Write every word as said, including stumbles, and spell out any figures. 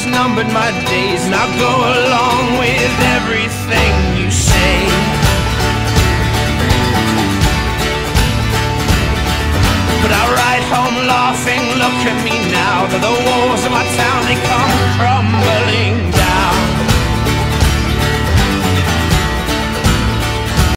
has numbered my days, and I'll go along with everything you say. But I ride home laughing, look at me now, that the walls of my town, they